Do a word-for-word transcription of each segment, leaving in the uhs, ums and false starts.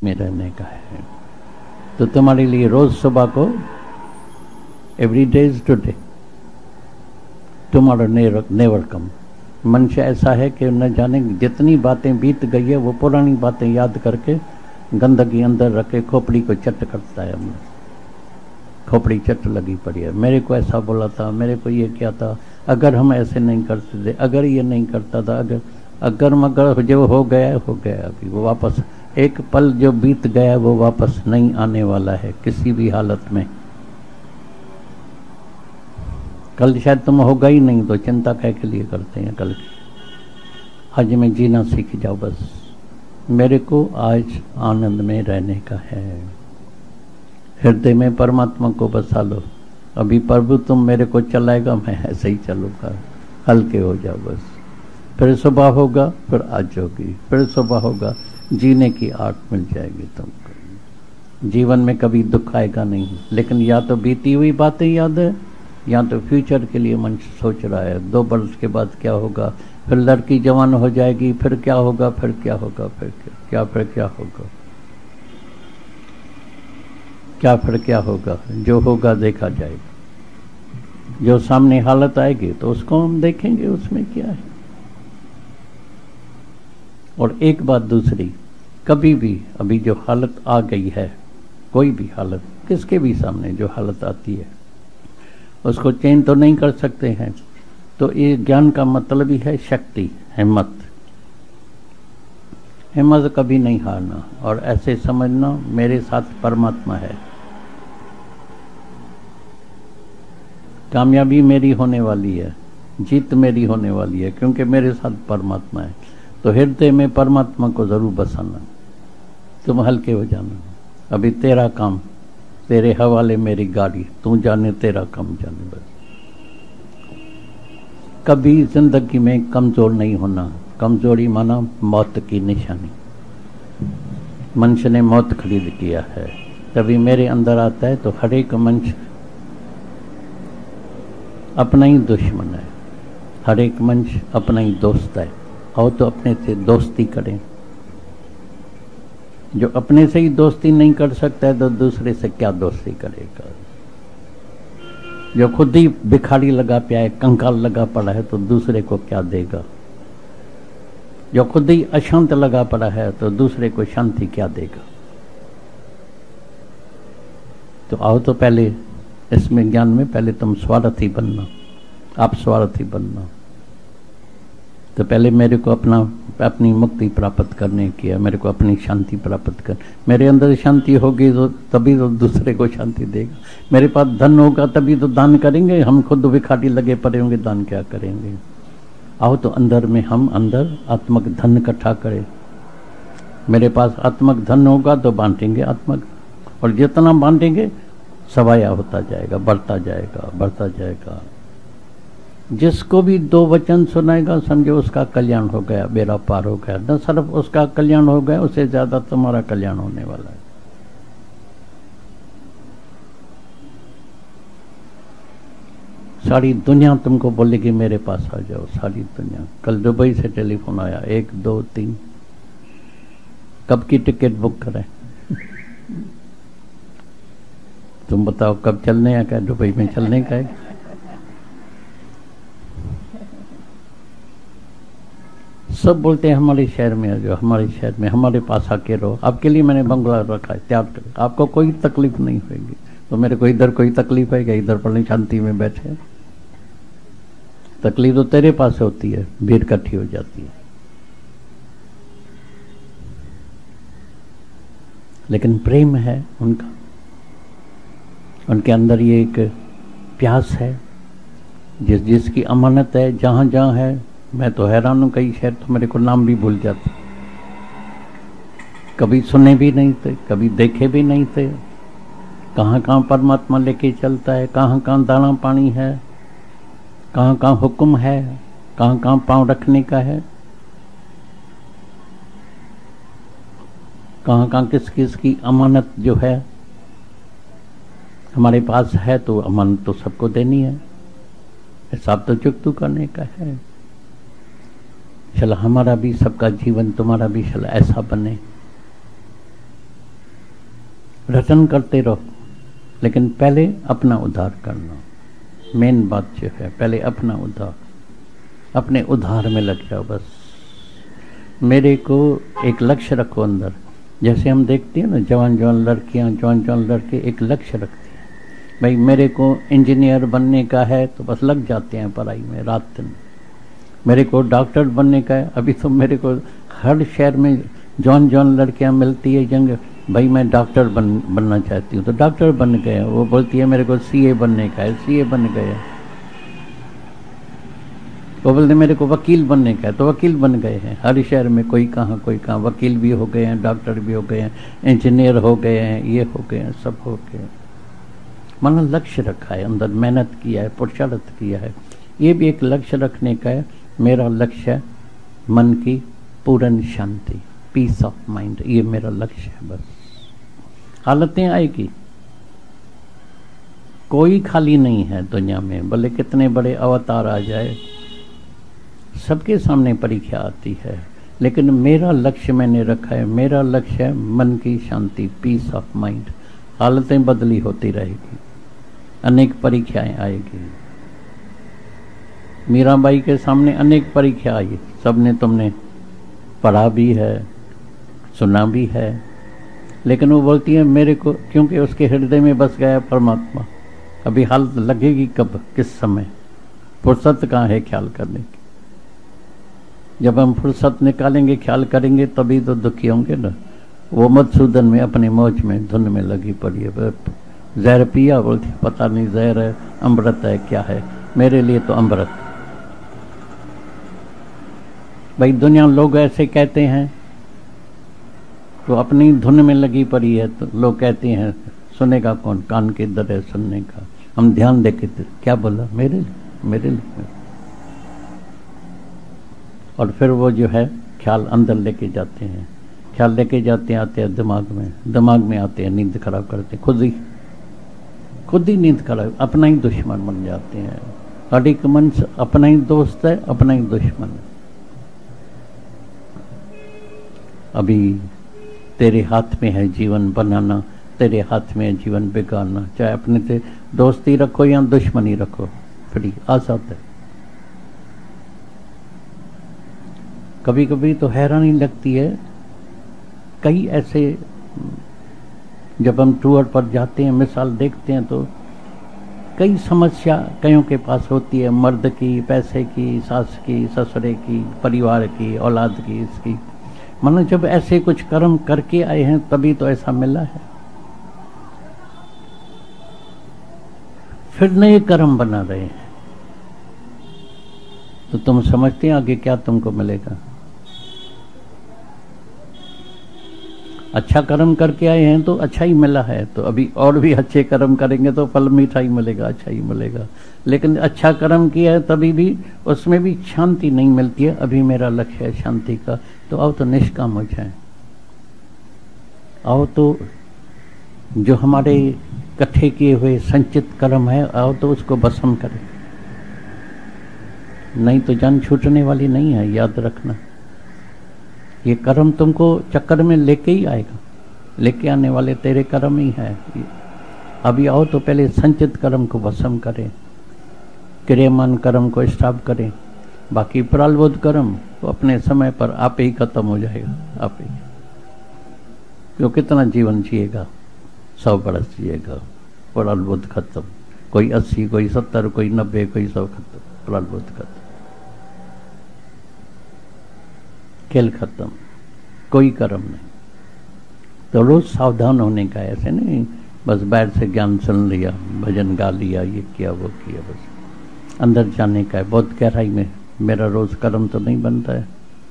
में रहने का है। तो तुम्हारे लिए रोज सुबह को every day is today, tomorrow never come. मनुष्य ऐसा है कि न जाने जितनी बातें बीत गई है वो पुरानी बातें याद करके गंदगी अंदर रखे खोपड़ी को चट करता है। हमने खोपड़ी चट लगी पड़ी है, मेरे को ऐसा बोला था, मेरे को ये क्या था, अगर हम ऐसे नहीं करते थे, अगर ये नहीं करता था, अगर अगर मगर जो हो गया हो गया। अभी वो वापस एक पल जो बीत गया वो वापस नहीं आने वाला है किसी भी हालत में। कल शायद तुम होगा ही नहीं, तो चिंता क्या के लिए करते हैं कल की। आज में जीना सीख जाओ बस। मेरे को आज आनंद में रहने का है। हृदय में परमात्मा को बसा लो। अभी प्रभु तुम मेरे को चलाएगा, मैं ऐसे ही चलूंगा। हल्के हो जाओ बस। फिर सुबह होगा, फिर आज होगी, फिर सुबह होगा, जीने की आर्ट मिल जाएगी तुमको। जीवन में कभी दुख आएगा नहीं, लेकिन या तो बीती हुई बातें याद है या तो फ्यूचर के लिए मन सोच रहा है। दो वर्ष के बाद क्या होगा, फिर लड़की जवान हो जाएगी, फिर क्या होगा, फिर क्या होगा, फिर क्या क्या फिर क्या होगा, क्या फिर क्या होगा। जो होगा देखा जाएगा। जो सामने हालत आएगी तो उसको हम देखेंगे, उसमें क्या है। और एक बात दूसरी, कभी भी अभी जो हालत आ गई है, कोई भी हालत, किसके भी सामने जो हालत आती है उसको चेंज तो नहीं कर सकते हैं। तो ये ज्ञान का मतलब ही है शक्ति, हिम्मत। हिम्मत कभी नहीं हारना और ऐसे समझना मेरे साथ परमात्मा है। कामयाबी मेरी होने वाली है, जीत मेरी होने वाली है, क्योंकि मेरे साथ परमात्मा है। तो हृदय में परमात्मा को जरूर बसाना, तुम हल्के हो जाना। अभी तेरा काम, तेरे हवाले मेरी गाड़ी, तू जाने तेरा काम जाने। बस कभी जिंदगी में कमजोर नहीं होना। कमजोरी माना मौत की निशानी। मनुष्य ने मौत खरीद किया है। कभी मेरे अंदर आता है तो हर एक मनुष्य अपना ही दुश्मन है, हर एक मनुष्य अपना ही दोस्त है। और तो अपने से दोस्ती करें। जो अपने से ही दोस्ती नहीं कर सकता है तो दूसरे से क्या दोस्ती करेगा। जो खुद ही भिखारी लगा पिया है, कंकाल लगा पड़ा है, तो दूसरे को क्या देगा। जो खुद ही अशांत लगा पड़ा है तो दूसरे को शांति क्या देगा। तो आओ तो पहले इसमें ज्ञान में पहले तुम स्वार्थी बनना, आप स्वार्थी बनना। तो पहले मेरे को अपना अपनी मुक्ति प्राप्त करने की है, मेरे को अपनी शांति प्राप्त कर। मेरे अंदर शांति होगी तो तभी तो दूसरे को शांति देगा। मेरे पास धन होगा तभी तो दान करेंगे। हम खुद भिखारी लगे पड़े होंगे, दान क्या करेंगे। आओ तो अंदर में हम अंदर आत्मक धन इकट्ठा करें। मेरे पास आत्मक धन होगा तो बांटेंगे आत्मक, और जितना बांटेंगे सवाया होता जाएगा, बढ़ता जाएगा, बढ़ता जाएगा। जिसको भी दो वचन सुनाएगा समझो उसका कल्याण हो गया, बेड़ा पार हो गया। न सिर्फ उसका कल्याण हो गया, उससे ज्यादा तुम्हारा कल्याण होने वाला है। सारी दुनिया तुमको बोलेगी मेरे पास आ जाओ, सारी दुनिया। कल दुबई से टेलीफोन आया, एक दो तीन, कब की टिकट बुक करें। तुम बताओ कब चलने का, दुबई में चलने का है। सब बोलते हैं हमारे शहर में आ जाओ, हमारे शहर में, हमारे पास आके रहो। आपके लिए मैंने बंगला रखा है, तैयार कर, आपको कोई तकलीफ नहीं होगी। तो मेरे को इधर कोई तकलीफ है क्या, इधर पर शांति में बैठे। तकलीफ तो तेरे पास होती है, भीड़ इकट्ठी हो जाती है। लेकिन प्रेम है उनका, उनके अंदर ये एक प्यास है, जिस जिसकी अमानत है जहां जहां है। मैं तो हैरान हूं, कई शहर तो मेरे को नाम भी भूल जाते, कभी सुने भी नहीं थे, कभी देखे भी नहीं थे। कहाँ कहाँ परमात्मा लेके चलता है, कहाँ कहाँ दाना पानी है, कहाँ कहाँ हुक्म है, कहाँ कहाँ पांव रखने का है, कहाँ कहाँ किस किस की अमानत जो है हमारे पास है। तो अमानत तो सबको देनी है, हिसाब तो चुकतू करने का है। चलो हमारा भी, सबका जीवन, तुम्हारा भी चलो ऐसा बने। रटन करते रहो, लेकिन पहले अपना उद्धार करना। मेन बात जो है, पहले अपना उद्धार, अपने उद्धार में लग जाओ बस। मेरे को एक लक्ष्य रखो अंदर। जैसे हम देखते हैं ना, जवान जवान लड़कियां, जवान जवान लड़के एक लक्ष्य रखते हैं। भाई मेरे को इंजीनियर बनने का है, तो बस लग जाते हैं पढ़ाई में रात दिन। मेरे को डॉक्टर बनने का है, अभी तो मेरे को हर शहर में जवान जवान लड़कियां मिलती है जंग, भाई मैं डॉक्टर बन बनना चाहती हूँ, तो डॉक्टर बन गए। वो बोलती है मेरे को सीए बनने का है, सीए बन गए। वो बोलते मेरे को वकील बनने का है, तो वकील बन गए हैं। हर शहर में कोई कहाँ कोई कहाँ वकील भी हो गए हैं, डॉक्टर भी हो गए हैं, इंजीनियर हो गए हैं, ये हो गए हैं, सब हो गए। मानो लक्ष्य रखा है, अंदर मेहनत किया है, पुरुषार्थ किया है। ये भी एक लक्ष्य रखने का है। मेरा लक्ष्य है मन की पूर्ण शांति, पीस ऑफ माइंड, ये मेरा लक्ष्य है बस। हालतें आएगी, कोई खाली नहीं है दुनिया में, भले कितने बड़े अवतार आ जाए, सबके सामने परीक्षा आती है। लेकिन मेरा लक्ष्य मैंने रखा है, मेरा लक्ष्य है मन की शांति, पीस ऑफ माइंड। हालतें बदली होती रहेगी, अनेक परीक्षाएं आएगी। मीराबाई के सामने अनेक परीक्षा आई, सबने तुमने पढ़ा भी है, सुना भी है, लेकिन वो बोलती है मेरे को, क्योंकि उसके हृदय में बस गया परमात्मा। अभी हालत लगेगी कब, किस समय, फुर्सत कहाँ है ख्याल करने की। जब हम फुर्सत निकालेंगे, ख्याल करेंगे, तभी तो दुखी होंगे ना। वो मधुसूदन में अपनी मौज में धुन में लगी पड़ी है। जहर पिया, बोलती पता नहीं जहर है, अमृत है, क्या है, मेरे लिए तो अमृत। भाई दुनिया लोग ऐसे कहते हैं, तो अपनी धुन में लगी पड़ी है, तो लोग कहते हैं सुनेगा कौन, कान के दर है सुनने का। हम ध्यान देके क्या बोला, मेरे लिए मेरे लिए और फिर वो जो है ख्याल अंदर लेके जाते हैं, ख्याल लेके जाते हैं, आते हैं दिमाग में, दिमाग में आते हैं, नींद खराब करते हैं, खुद ही खुद ही नींद खराब, अपना ही दुश्मन बन जाते हैं। हर एक मन अपना ही दोस्त है, अपना ही दुश्मन है। अभी तेरे हाथ में है जीवन बनाना, तेरे हाथ में है जीवन बिगाड़ना। चाहे अपने से दोस्ती रखो या दुश्मनी रखो, फ्री आजाद है। कभी कभी तो हैरानी लगती है, कई ऐसे जब हम टूर पर जाते हैं, मिसाल देखते हैं, तो कई समस्या कईयों के पास होती है, मर्द की, पैसे की, सास की, ससुरे की, परिवार की, औलाद की, इसकी। मानो जब ऐसे कुछ कर्म करके आए हैं तभी तो ऐसा मिला है। फिर नए कर्म बना रहे हैं, तो तुम समझते हैं आगे क्या तुमको मिलेगा। अच्छा कर्म करके आए हैं तो अच्छा ही मिला है, तो अभी और भी अच्छे कर्म करेंगे तो फल मीठा ही मिलेगा, अच्छा ही मिलेगा। लेकिन अच्छा कर्म किया है तभी भी उसमें भी शांति नहीं मिलती है। अभी मेरा लक्ष्य है शांति का, तो आओ तो निष्काम हो जाए। आओ तो जो हमारे इकट्ठे किए हुए संचित कर्म है, आओ तो उसको भस्म करें। नहीं तो जान छूटने वाली नहीं है, याद रखना। ये कर्म तुमको चक्कर में लेके ही आएगा, लेके आने वाले तेरे कर्म ही है। अभी आओ तो पहले संचित कर्म को भस्म करें, क्रियमान कर्म को स्टॉप करें। बाकी प्रारब्ध कर्म तो अपने समय पर आप ही खत्म हो जाएगा, आप ही। जो कितना जीवन जिएगा, सौ बरस जिएगा, प्रारब्ध खत्म। कोई अस्सी, कोई सत्तर, कोई नब्बे, कोई सौ, खत्म, प्रारब्ध खत्म, खेल खत्म, कोई कर्म नहीं। तो रोज सावधान होने का, ऐसे नहीं बस बैठ से ज्ञान सुन लिया, भजन गा लिया, ये किया वो किया, बस अंदर जाने का है, बहुत गहराई में। मेरा रोज कर्म तो नहीं बनता है।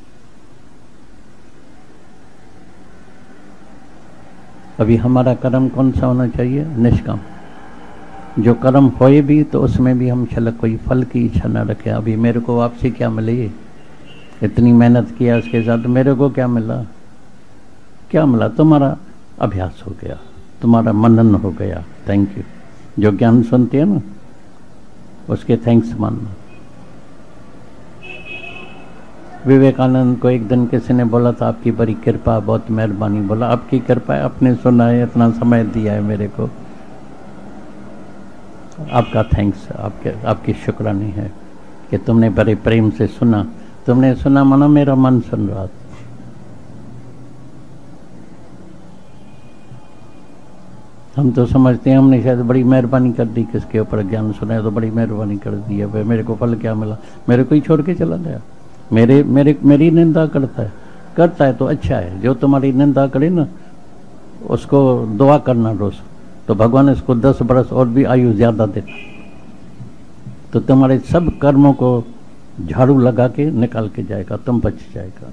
अभी हमारा कर्म कौन सा होना चाहिए? निष्काम। जो कर्म होए भी तो उसमें भी हम छलक कोई फल की इच्छा न रखें। अभी मेरे को आपसे क्या मिले, इतनी मेहनत किया, उसके साथ मेरे को क्या मिला? क्या मिला? तुम्हारा अभ्यास हो गया, तुम्हारा मनन हो गया, थैंक यू। जो ज्ञान सुनते हैं ना, उसके थैंक्स मानना। विवेकानंद को एक दिन किसी ने बोला था आपकी बड़ी कृपा, बहुत मेहरबानी। बोला आपकी कृपा है, आपने सुना है, इतना समय दिया है मेरे को, आपका थैंक्स, आपके आपकी शुक्रानी है कि तुमने बड़े प्रेम से सुना। तुमने सुना माना मेरा मन सुन रहा था। हम तो समझते हैं हमने शायद बड़ी मेहरबानी कर दी, किसके ऊपर ज्ञान सुना है तो बड़ी मेहरबानी कर दी है, भाई मेरे को फल क्या मिला, मेरे को ही छोड़ के चला गया, मेरे मेरे मेरी निंदा करता है करता है तो अच्छा है। जो तुम्हारी निंदा करे ना उसको दुआ करना रोज, तो भगवान इसको दस बरस और भी आयु ज्यादा देता, तो तुम्हारे सब कर्मों को झाड़ू लगा के निकाल के जाएगा, तुम बच जाएगा।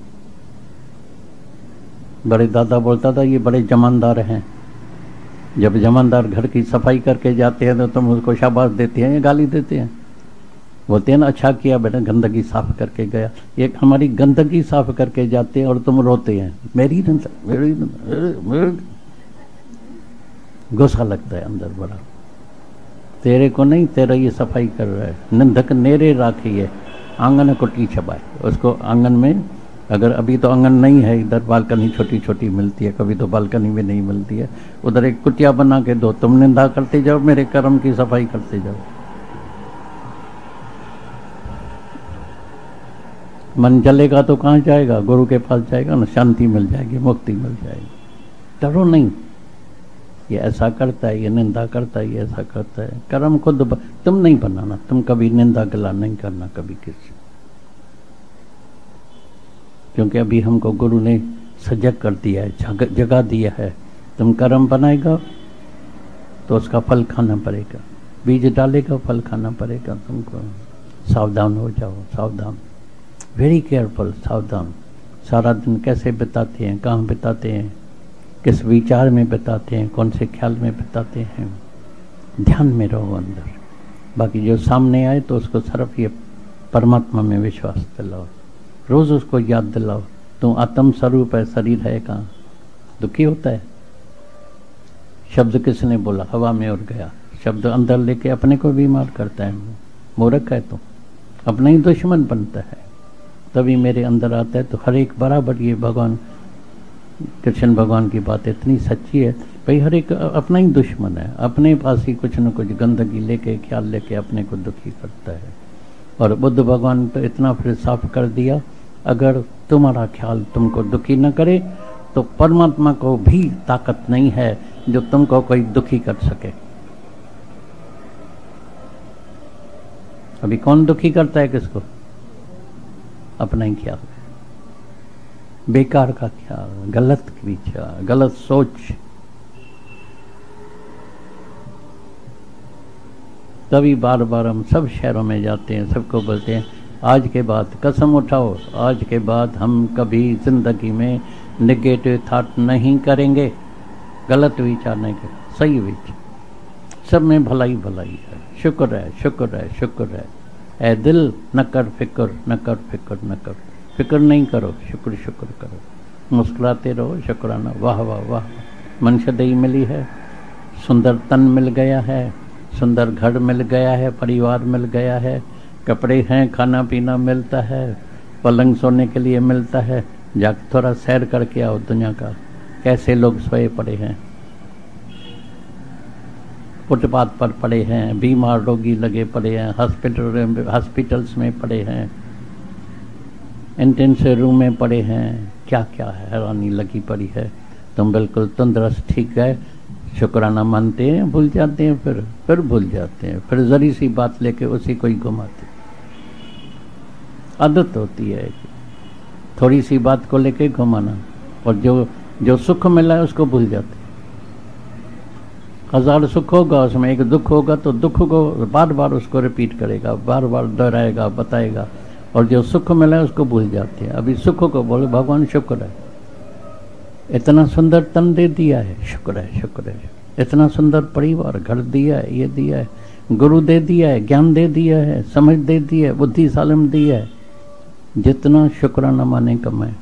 बड़े दादा बोलता था ये बड़े जमानदार हैं। जब जमानदार घर की सफाई करके जाते हैं तो तुम उसको शाबाश देते हैं या गाली देते हैं? बोलते हैं ना अच्छा किया बेटा, गंदगी साफ करके गया। एक हमारी गंदगी साफ करके जाते हैं और तुम रोते हैं, मेरी गंदगी, मेरी गंदगी। गुस्सा लगता है अंदर बड़ा, तेरे को नहीं, तेरा ये सफाई कर रहा है। निंदक नेरे राखिए आंगन कुटी छबाए। उसको आंगन में, अगर अभी तो आंगन नहीं है, इधर बालकनी छोटी छोटी मिलती है, कभी तो बालकनी भी नहीं मिलती है, उधर एक कुटिया बना के दो, तुम निंदा करते जाओ, मेरे कर्म की सफाई करते जाओ। मन जलेगा तो कहाँ जाएगा? गुरु के पास जाएगा ना, शांति मिल जाएगी, मुक्ति मिल जाएगी। डरो नहीं, ये ऐसा करता है, ये निंदा करता है, ये ऐसा करता है। कर्म खुद ब... तुम नहीं बनाना, तुम कभी निंदा गिला नहीं करना कभी किसी, क्योंकि अभी हमको गुरु ने सजग कर दिया है, जग, जगा दिया है। तुम कर्म बनाएगा तो उसका फल खाना पड़ेगा, बीज डालेगा फल खाना पड़ेगा तुमको। सावधान हो जाओ, सावधान, वेरी केयरफुल, सावधान। सारा दिन कैसे बिताते हैं, कहाँ बिताते हैं, किस विचार में बिताते हैं, कौन से ख्याल में बिताते हैं, ध्यान में रहो अंदर। बाकी जो सामने आए तो उसको सिर्फ ये परमात्मा में विश्वास दिलाओ, रोज उसको याद दिलाओ, तू आत्म स्वरूप है, शरीर है कहाँ। दुखी होता है, शब्द किसने बोला, हवा में उड़ गया। शब्द अंदर लेके अपने को बीमार करता है। मूर्ख है तो अपना ही दुश्मन बनता है। तभी मेरे अंदर आता है तो हर एक बराबर, ये भगवान कृष्ण भगवान की बात इतनी सच्ची है भाई, हर एक अपना ही दुश्मन है, अपने पास ही कुछ न कुछ गंदगी लेके, ख्याल लेके अपने को दुखी करता है। और बुद्ध भगवान तो इतना फिर साफ कर दिया, अगर तुम्हारा ख्याल तुमको दुखी न करे तो परमात्मा को भी ताकत नहीं है जो तुमको कोई दुखी कर सके। अभी कौन दुखी करता है किसको? अपना ही ख्याल, बेकार का ख्याल, गलत विचार, गलत सोच। तभी बार बार हम सब शहरों में जाते हैं, सबको बोलते हैं आज के बाद कसम उठाओ, आज के बाद हम कभी जिंदगी में नेगेटिव थॉट नहीं करेंगे, गलत विचार नहीं करेंगे, सही विचार, सब में भलाई भलाई है। शुक्र है, शुक्र है, शुक्र है। ए दिल न कर फिक्र, न कर फिक्र, न कर फिक्र, नहीं करो, शुक्र शुक्र करो, मुस्कुराते रहो, शुक्राना। वाह वाह वाह, मनुष्य देही मिली है, सुंदर तन मिल गया है, सुंदर घर मिल गया है, परिवार मिल गया है, कपड़े हैं, खाना पीना मिलता है, पलंग सोने के लिए मिलता है। जाके थोड़ा सैर करके आओ दुनिया का, कैसे लोग सोए पड़े हैं, फुटपाथ पर पड़े हैं, बीमार रोगी लगे पड़े हैं, हॉस्पिटल हॉस्पिटल्स में पड़े हैं, इंटेंसिव रूम में पड़े हैं, क्या क्या है, हैरानी लगी पड़ी है। तुम बिल्कुल तंदुरुस्त ठीक है, शुक्राना मानते हैं, भूल जाते हैं, फिर फिर भूल जाते हैं, फिर जरी सी बात लेके उसी को ही घुमाते। आदत होती है थोड़ी सी बात को लेके घुमाना, और जो जो सुख मिला है उसको भूल जाते। हजार सुख होगा, उसमें एक दुख होगा तो दुख को बार बार उसको रिपीट करेगा, बार बार दोहराएगा, बताएगा, और जो सुख मिला है उसको भूल जाते हैं। अभी सुख को बोले भगवान शुक्र है, इतना सुंदर तन दे दिया है, शुक्र है, शुक्र है। इतना सुंदर परिवार, घर दिया है, ये दिया है, गुरु दे दिया है, ज्ञान दे दिया है, समझ दे दी है, बुद्धि सालम दी है। जितना शुक्राना माने कम है।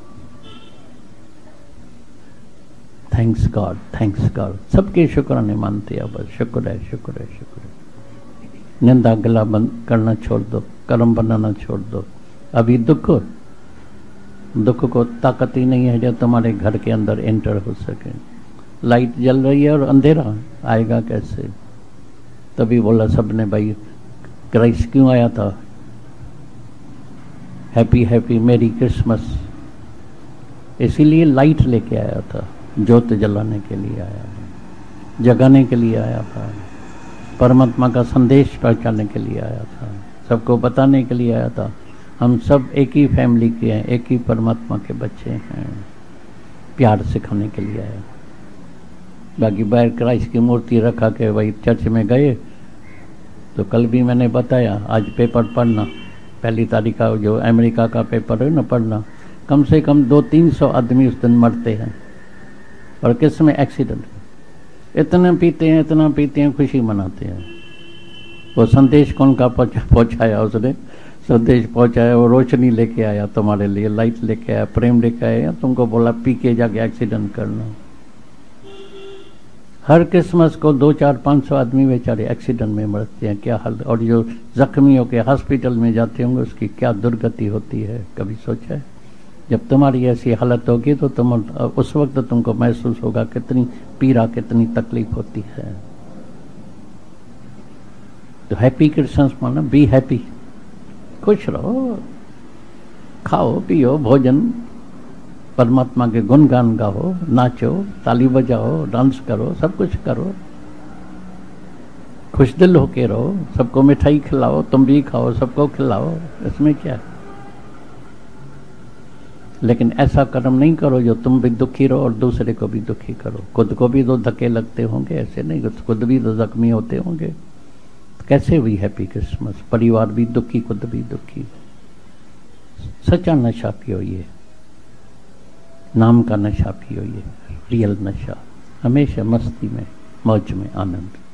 थैंक्स गॉड, थैंक्स गॉड, सबके शुक्राने मानते हैं। बस शुक्र है, शुक्र है, शुक्र है। निंदा गिला बंद करना छोड़ दो, कर्म बनाना छोड़ दो, अभी दुख दुख को ताकत ही नहीं है जो तुम्हारे घर के अंदर एंटर हो सके। लाइट जल रही है और अंधेरा आएगा कैसे? तभी बोला सबने, भाई क्राइस्ट क्यों आया था? हैप्पी हैप्पी मेरी क्रिसमस, इसीलिए लाइट लेके आया था, ज्योत जलाने के लिए आया था, जगाने के लिए आया था, परमात्मा का संदेश पहुंचाने के लिए आया था, सबको बताने के लिए आया था। हम सब एक ही फैमिली के हैं, एक ही परमात्मा के बच्चे हैं, प्यार सिखाने के लिए आया। बाकी बाहर क्राइस्ट की मूर्ति रखा के वही चर्च में गए, तो कल भी मैंने बताया, आज पेपर पढ़ना, पहली तारीख का जो अमेरिका का पेपर है ना पढ़ना, कम से कम दो तीन सौ आदमी उस दिन मरते हैं। और किस में? एक्सीडेंट। इतना पीते हैं, इतना पीते हैं, खुशी मनाते हैं। वो संदेश कौन का पहुंचाया? उसने संदेश पहुंचाया, वो रोशनी लेके आया तुम्हारे लिए, लाइट लेके आया, प्रेम लेके आया। तुमको बोला पी के जाके एक्सीडेंट करना। हर क्रिसमस को दो चार पाँच सौ आदमी बेचारे एक्सीडेंट में मरते हैं। क्या हाल! और जो जख्मी होकर हॉस्पिटल में जाते होंगे उसकी क्या दुर्गति होती है, कभी सोचा है? जब तुम्हारी ऐसी हालत होगी तो तुम उस वक्त तुमको महसूस होगा कितनी पीड़ा, कितनी तकलीफ होती है। तो हैप्पी क्रिसमस माना बी हैप्पी, खुश रहो, खाओ पियो भोजन, परमात्मा के गुणगान गाओ, नाचो, ताली बजाओ, डांस करो, सब कुछ करो, खुश दिल होके रहो, सबको मिठाई खिलाओ, तुम भी खाओ, सबको खिलाओ, इसमें क्या है? लेकिन ऐसा कर्म नहीं करो जो तुम भी दुखी रहो और दूसरे को भी दुखी करो। खुद को भी तो धक्के लगते होंगे, ऐसे नहीं, खुद भी तो जख्मी होते होंगे। कैसे हुई हैप्पी क्रिसमस? परिवार भी दुखी, खुद भी दुखी। सच्चा नशा पियो, ये नाम का नशा पियो, ये रियल नशा, हमेशा मस्ती में, मौज में, आनंद।